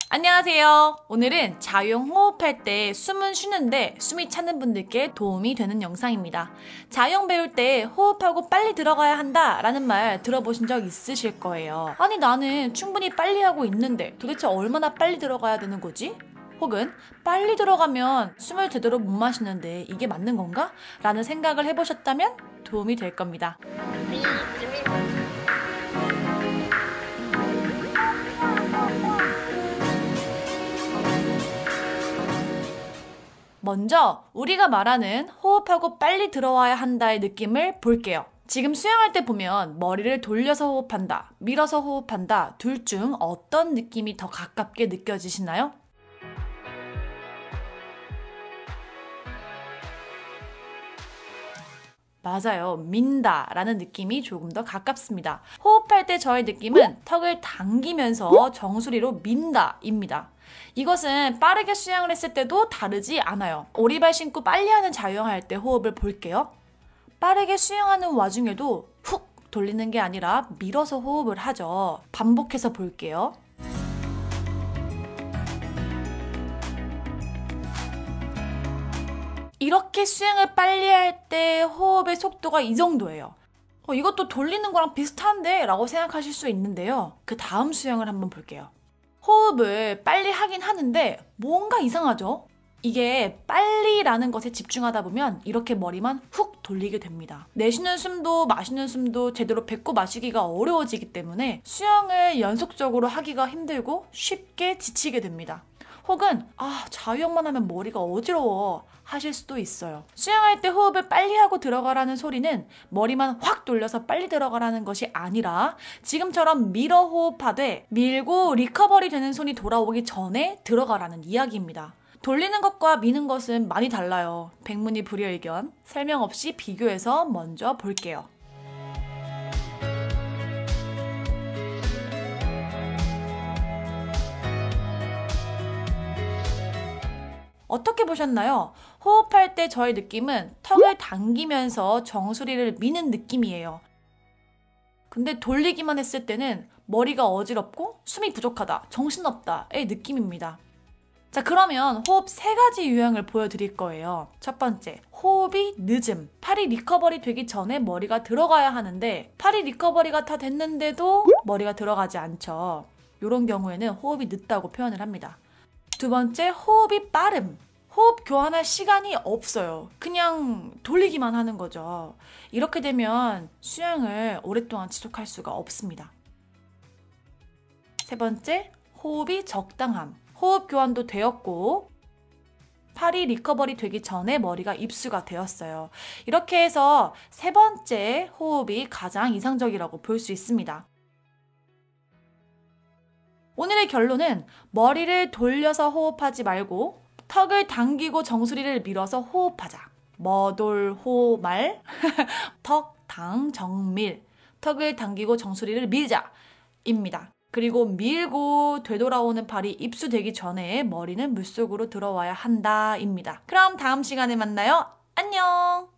안녕하세요. 오늘은 자유형 호흡할 때 숨은 쉬는데 숨이 차는 분들께 도움이 되는 영상입니다. 자유형 배울 때 호흡하고 빨리 들어가야 한다 라는 말 들어보신 적 있으실 거예요. 아니 나는 충분히 빨리 하고 있는데 도대체 얼마나 빨리 들어가야 되는 거지? 혹은 빨리 들어가면 숨을 제대로 못 마시는데 이게 맞는 건가? 라는 생각을 해보셨다면 도움이 될 겁니다. 먼저 우리가 말하는 호흡하고 빨리 들어와야 한다의 느낌을 볼게요. 지금 수영할 때 보면 머리를 돌려서 호흡한다, 밀어서 호흡한다 둘 중 어떤 느낌이 더 가깝게 느껴지시나요? 맞아요. 민다 라는 느낌이 조금 더 가깝습니다. 호흡할 때 저의 느낌은 턱을 당기면서 정수리로 민다 입니다. 이것은 빠르게 수영을 했을 때도 다르지 않아요. 오리발 신고 빨리 하는 자유형 할 때 호흡을 볼게요. 빠르게 수영하는 와중에도 훅 돌리는 게 아니라 밀어서 호흡을 하죠. 반복해서 볼게요. 이렇게 수영을 빨리 할 때 호흡의 속도가 이 정도예요. 이것도 돌리는 거랑 비슷한데? 라고 생각하실 수 있는데요. 그 다음 수영을 한번 볼게요. 호흡을 빨리 하긴 하는데 뭔가 이상하죠? 이게 빨리라는 것에 집중하다 보면 이렇게 머리만 훅 돌리게 됩니다. 내쉬는 숨도 마시는 숨도 제대로 뱉고 마시기가 어려워지기 때문에 수영을 연속적으로 하기가 힘들고 쉽게 지치게 됩니다. 혹은 자유형만 하면 머리가 어지러워 하실 수도 있어요. 수영할 때 호흡을 빨리 하고 들어가라는 소리는 머리만 확 돌려서 빨리 들어가라는 것이 아니라 지금처럼 밀어 호흡하되 밀고 리커버리 되는 손이 돌아오기 전에 들어가라는 이야기입니다. 돌리는 것과 미는 것은 많이 달라요. 백문이 불여일견. 설명 없이 비교해서 먼저 볼게요. 어떻게 보셨나요? 호흡할 때 저의 느낌은 턱을 당기면서 정수리를 미는 느낌이에요. 근데 돌리기만 했을 때는 머리가 어지럽고 숨이 부족하다, 정신없다의 느낌입니다. 자, 그러면 호흡 3가지 유형을 보여드릴 거예요. 첫 번째, 호흡이 늦음. 팔이 리커버리 되기 전에 머리가 들어가야 하는데 팔이 리커버리가 다 됐는데도 머리가 들어가지 않죠. 이런 경우에는 호흡이 늦다고 표현을 합니다. 두 번째, 호흡이 빠름. 호흡 교환할 시간이 없어요. 그냥 돌리기만 하는 거죠. 이렇게 되면 수영을 오랫동안 지속할 수가 없습니다. 세 번째, 호흡이 적당함. 호흡 교환도 되었고 팔이 리커버리 되기 전에 머리가 입수가 되었어요. 이렇게 해서 세 번째 호흡이 가장 이상적이라고 볼 수 있습니다. 오늘의 결론은 머리를 돌려서 호흡하지 말고 턱을 당기고 정수리를 밀어서 호흡하자. 머돌호말 턱, 당, 정밀 턱을 당기고 정수리를 밀자 입니다. 그리고 밀고 되돌아오는 팔이 입수되기 전에 머리는 물속으로 들어와야 한다 입니다. 그럼 다음 시간에 만나요. 안녕.